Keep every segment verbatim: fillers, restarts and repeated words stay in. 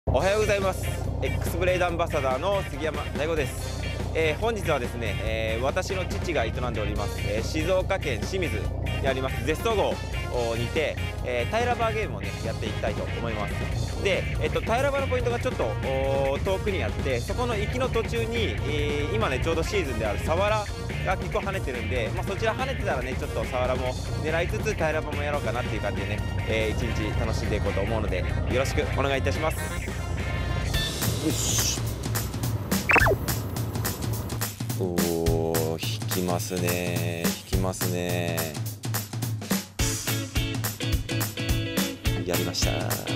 おはようございます。 X ブレイドアンバサダーの杉山大吾です。えー、本日はですね、えー、私の父が営んでおります、えー、静岡県清水にありますゼスト号にて、えー、タイラバーゲームをねやっていきたいと思います。で、えっと、タイラバーのポイントがちょっと遠くにあって、そこの行きの途中に、えー、今ねちょうどシーズンであるサワラが結構跳ねてるんで、まあ、そちら跳ねてたらねちょっとサワラも狙いつつタイラバーもやろうかなっていう感じでね、えー、一日楽しんでいこうと思うのでよろしくお願いいたします。よし。おー、引きますね、引きますね。やりました。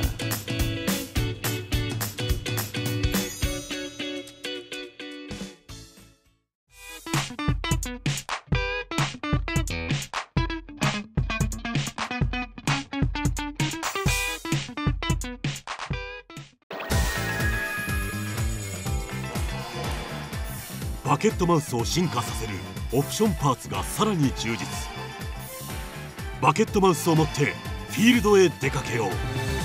バケットマウスを進化させるオプションパーツがさらに充実。バケットマウスを持ってフィールドへ出かけよ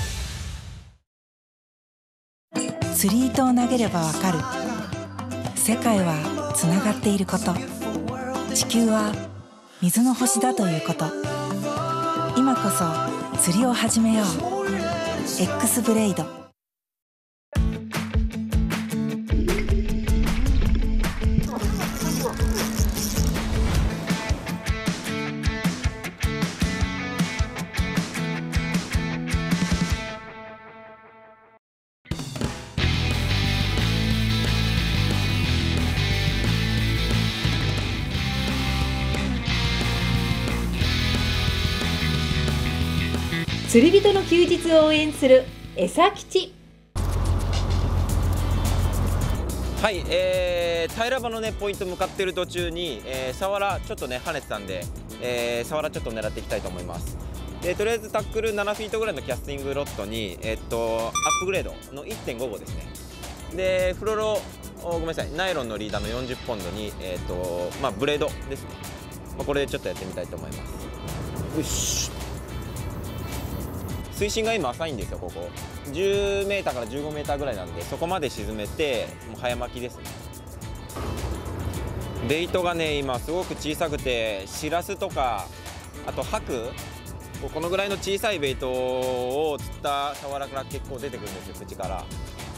う。釣り糸を投げればわかる。世界はつながっていること。地球は水の星だということ。今こそ釣りを始めよう。 X ブレイド。 釣り人の休日を応援するえさきち。 はい、えー、タイラバのねポイント向かってる途中に、えー、サワラちょっとね跳ねてたんで、えー、サワラちょっと狙っていきたいと思います。でとりあえずタックルななフィートぐらいのキャスティングロッドに、えー、っとアップグレードの いってんご 号ですね。でフロロごめんなさいナイロンのリーダーのよんじゅっポンドに、えー、っとまあ、ブレードですね、まあ、これでちょっとやってみたいと思います。よし。水深が今浅いんですよ。ここじゅうメーターからじゅうごメーターぐらいなんで、そこまで沈めてもう早巻きですね。ベイトがね今すごく小さくて、シラスとかあとハクこのぐらいの小さいベイトを釣ったサワラから結構出てくるんですよ、口から。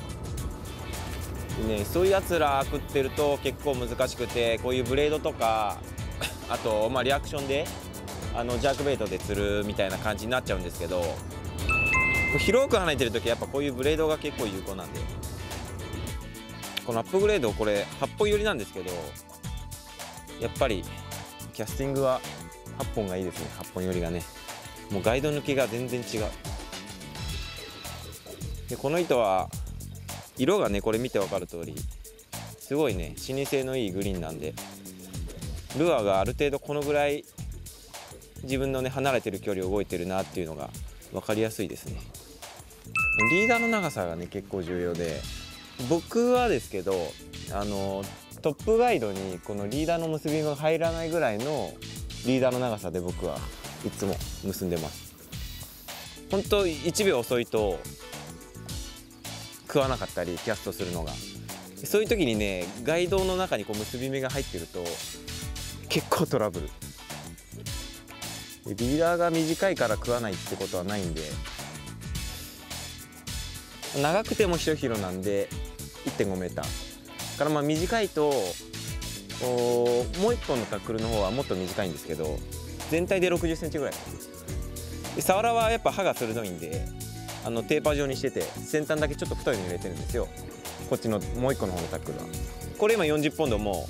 でね、そういうやつら食ってると結構難しくて、こういうブレードとかあとまあリアクションであのジャークベイトで釣るみたいな感じになっちゃうんですけど、広く跳ねてる時はやっぱこういうブレードが結構有効なんで、このアップグレードこれはっぽん寄りなんですけど、やっぱりキャスティングははっぽんがいいですね。はっぽん寄りがね、もうガイド抜きが全然違う。でこの糸は色がねこれ見て分かる通りすごいね視認性のいいグリーンなんで、ルアーがある程度このぐらい自分のね離れてる距離を動いてるなっていうのが分かりやすいですね。リーダーの長さがね結構重要で、僕はですけどあのトップガイドにこのリーダーの結び目が入らないぐらいのリーダーの長さで僕はいつも結んでます。本当いちびょう遅いと食わなかったりキャストするのが、そういう時にねガイドの中にこう結び目が入ってると結構トラブル。リーダーが短いから食わないってことはないんで、長くても一広なんで いってんごメーターから、まあ短いともういっぽんのタックルの方はもっと短いんですけど、全体でろくじゅっセンチぐらいで、サワラはやっぱ刃が鋭いんであのテーパー状にしてて先端だけちょっと太いの入れてるんですよ。こっちのもういっこの方のタックルはこれ今よんじゅっポンドも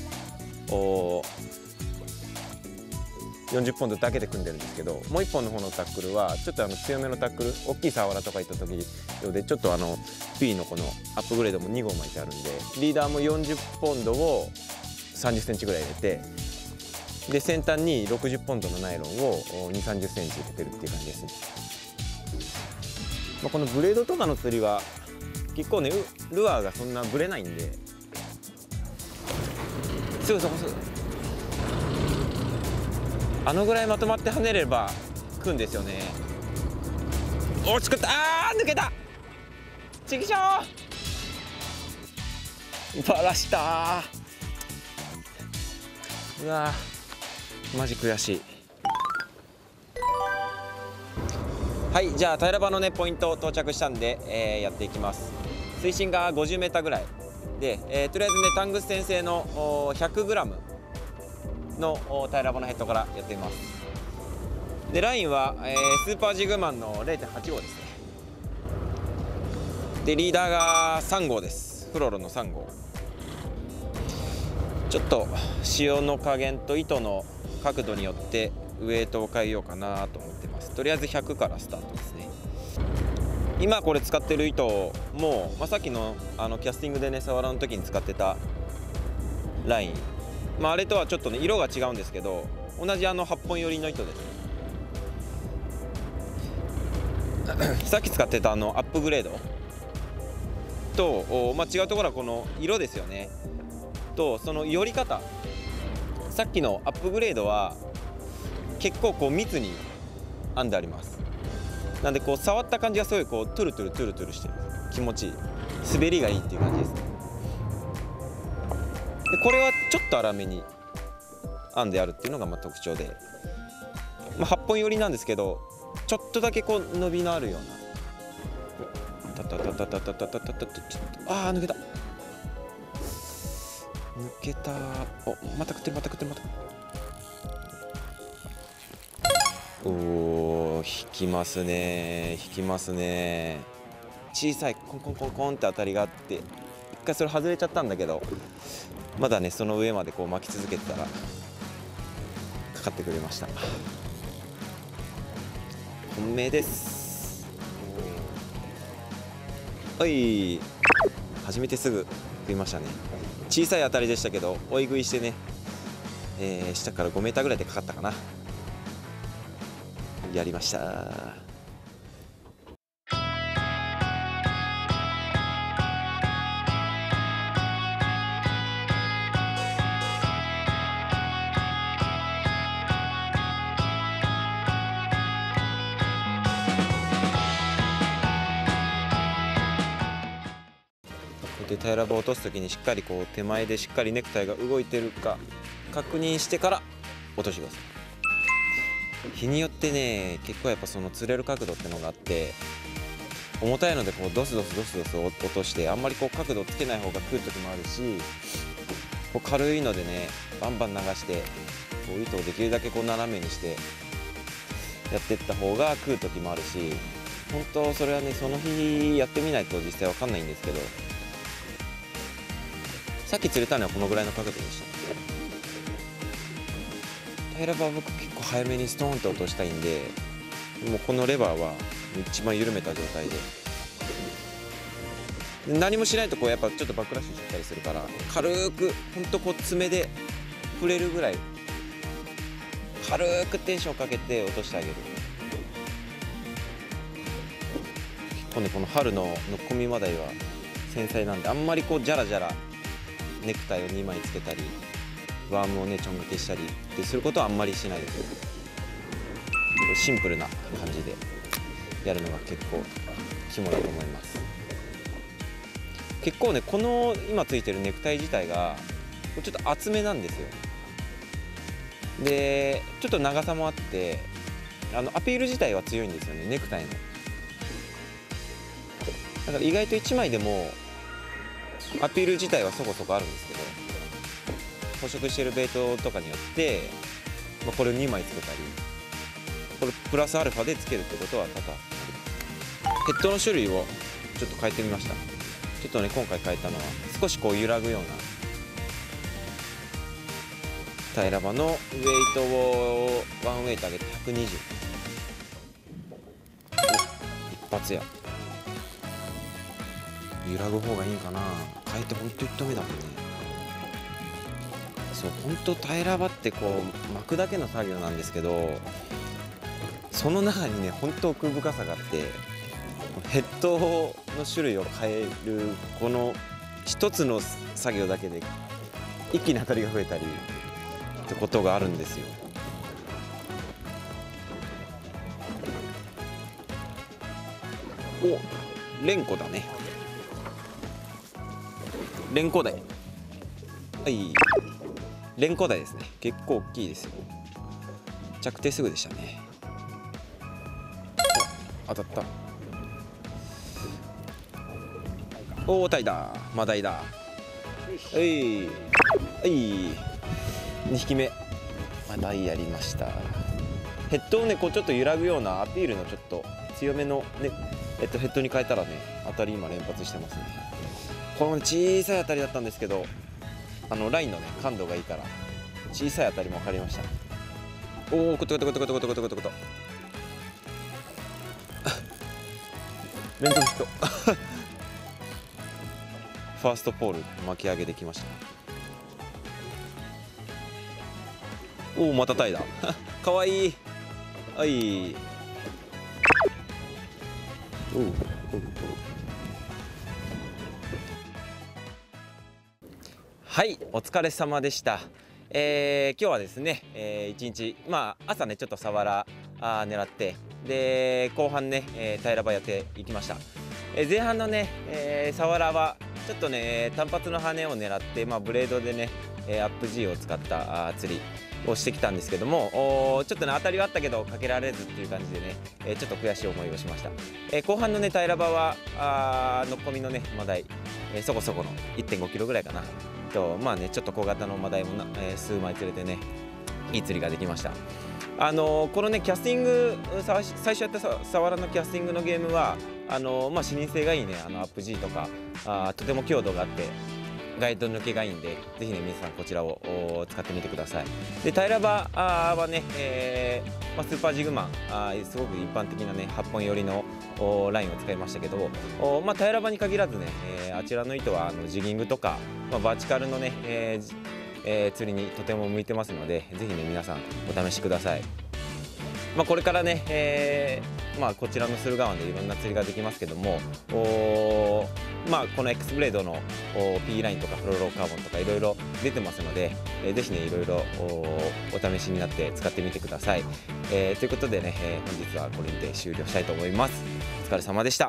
よんじゅっポンドだけで組んでるんですけど、もういっぽんの方のタックルはちょっとあの強めのタックル、大きいサワラとか行った時用でちょっとあの P のこのアップグレードもにごう巻いてあるんで、リーダーもよんじゅっポンドをさんじゅっセンチぐらい入れて、で先端にろくじゅっポンドのナイロンをにじゅう、さんじゅっセンチ入れてるっていう感じですね。まあ、このブレードとかの釣りは結構ねルアーがそんなブレないんで、すぐそこすぐあのぐらいまとまって跳ねれば食うんですよね。おしくった、あー抜けた。 ちぎしょーバラしたー。うわーマジ悔しい。はい、じゃあ平場のねポイント到着したんで、えー、やっていきます。水深が ごじゅうメーター ぐらいで、えー、とりあえずねタングステン製の ひゃくグラム の平場のヘッドからやってみます。でラインは、えー、スーパージグマンの れいてんはち 号ですね。でリーダーがさん号です。フロロのさん号。ちょっと潮の加減と糸の角度によってウエイトを変えようかなと思ってます。とりあえずひゃくからスタートですね。今これ使ってる糸も、まあ、さっきのあのキャスティングでねサワラの時に使ってたライン、まあ、あれとはちょっとね色が違うんですけど、同じあのはっぽん寄りの糸ですね。さっき使ってたあのアップグレードと、まあ、違うところはこの色ですよね。とその寄り方、さっきのアップグレードは結構こう密に編んであります。なんでこう触った感じがすごいこうトゥルトゥルトゥルトゥルしてる、気持ちいい、滑りがいいっていう感じですね。でこれはちょっと粗めに編んであるっていうのがまあ特徴で、まあ、はっぽん寄りなんですけどちょっとだけこう伸びのあるような、タタタタタタタタタタタ、あー抜けた抜けた。おまた食ってるまた食ってるまた。おー引きますね引きますね。小さいコンコンコンコンって当たりがあって、一回それ外れちゃったんだけど、まだねその上までこう巻き続けてたらかかってくれました。本命です。はい、初めてすぐ食いましたね。小さい当たりでしたけど追い食いしてね、えー、下からごメーターぐらいでかかったかな。やりました。で平らばを落とす時にしっかりこう手前でしっかりネクタイが動いてるか確認してから落としてください。日によってね結構やっぱその釣れる角度ってのがあって、重たいのでこうドスドスドスドス落としてあんまりこう角度つけない方が食う時もあるし、こう軽いのでねバンバン流してこう糸をできるだけこう斜めにしてやっていった方が食う時もあるし、本当それはねその日やってみないと実際わかんないんですけど、さっき釣れたのはこのぐらいの角度でした。平場は僕結構早めにストーンと落としたいんで、もうこのレバーは一番緩めた状態で、で何もしないとこうやっぱちょっとバックラッシュしちゃったりするから、軽くほんとこう爪で触れるぐらい軽くテンションかけて落としてあげる。結構ねこの春のノッコミマダイは繊細なんで、あんまりこうジャラジャラネクタイをにまいつけたりワームをねちょんがけしたりってすることはあんまりしないです。シンプルな感じでやるのが結構肝だと思います。結構ねこの今ついてるネクタイ自体がちょっと厚めなんですよ。でちょっと長さもあってあのアピール自体は強いんですよね、ネクタイの。だから意外といちまいでもアピール自体はそこそこあるんですけど、捕食してるベイトとかによって、まあ、これをにまいつけたりこれプラスアルファでつけるってことは多々ある。ヘッドの種類をちょっと変えてみました。ちょっとね今回変えたのは少しこう揺らぐような平場のウェイトをワンウェイト上げてひゃくにじゅう。一発や揺らぐ方がいいんかな。変えてほんといっとめだもんね。そうほんと平場ってこう巻くだけの作業なんですけど、その中にねほんと奥深さがあって、ヘッドの種類を変えるこの一つの作業だけで一気に当たりが増えたりってことがあるんですよ。お、連呼だね。 連呼台。はい、連呼台ですね。結構大きいですよ。着底すぐでしたね。当たった。おお、タイだ。マダイだ。はい、はい、にひきめマダイやりました。ヘッドをねこうちょっと揺らぐようなアピールのちょっと強めのね、えっと、ヘッドに変えたらね当たり今連発してますね。この小さい当たりだったんですけど、あのラインのね感度がいいから小さい当たりも分かりました。おお、コトコトコトコトコトコトコトコト連続ヒットファーストポール巻き上げできました。おお、またタイだかわいい。はい、おうおうおう、はい、お疲れ様でした。えー、今日はですね、えー、一日、まあ朝ねちょっとサワラあ狙って、で後半ね、えー、平らばやっていきました。えー、前半のね、えー、サワラはちょっとね単発の羽を狙って、まあ、ブレードでねアップ G を使ったあ釣りをしてきたんですけども、ちょっとね当たりはあったけどかけられずっていう感じでね、えー、ちょっと悔しい思いをしました。えー、後半のね平らばはあのっこみのねマダイ、えー、そこそこの いってんごキロぐらいかなと、まあねちょっと小型のマダイもな、えー、数枚釣れてねいい釣りができました。あのー、このねキャスティング最初やったサワラのキャスティングのゲームはあのー、まあ視認性がいいね、あのアップ G とかあとても強度があってガイド抜けがいいんで、ぜひね皆さんこちらを使ってみてください。で平らばはね、えーまあ、スーパージグマンあすごく一般的なねはっぽん寄りのラインを使いましたけど、まあ、平らばに限らずね、えー、あちらの糸はあのジギングとか、まあ、バーチカルのね、えーえー、釣りにとても向いてますので、ぜひね皆さんお試しください。まあ、これからね、えーまあ、こちらの駿河湾でいろんな釣りができますけども、おまあ、この X ブレードの P ラインとかフロローカーボンとかいろいろ出てますので、えー、ぜひねいろいろ お, お試しになって使ってみてください。えー、ということでね、えー、本日はこれにて終了したいと思います。お疲れ様でした。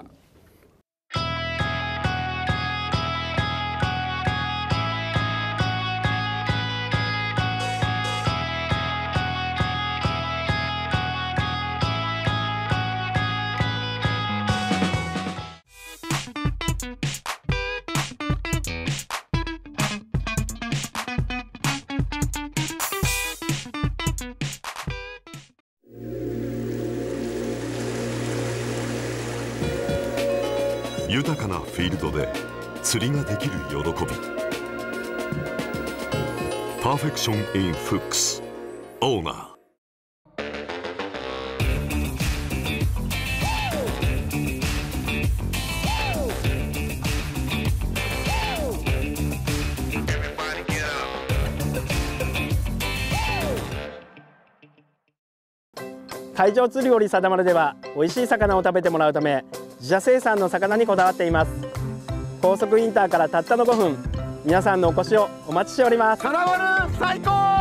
豊かなフィールドで釣りができる喜び。パーフェクション・イン・フックスオーナー。 海上釣り堀定丸では美味しい魚を食べてもらうため自社生産の魚にこだわっています。高速インターからたったのごふん、皆さんのお越しをお待ちしております。 金丸最高。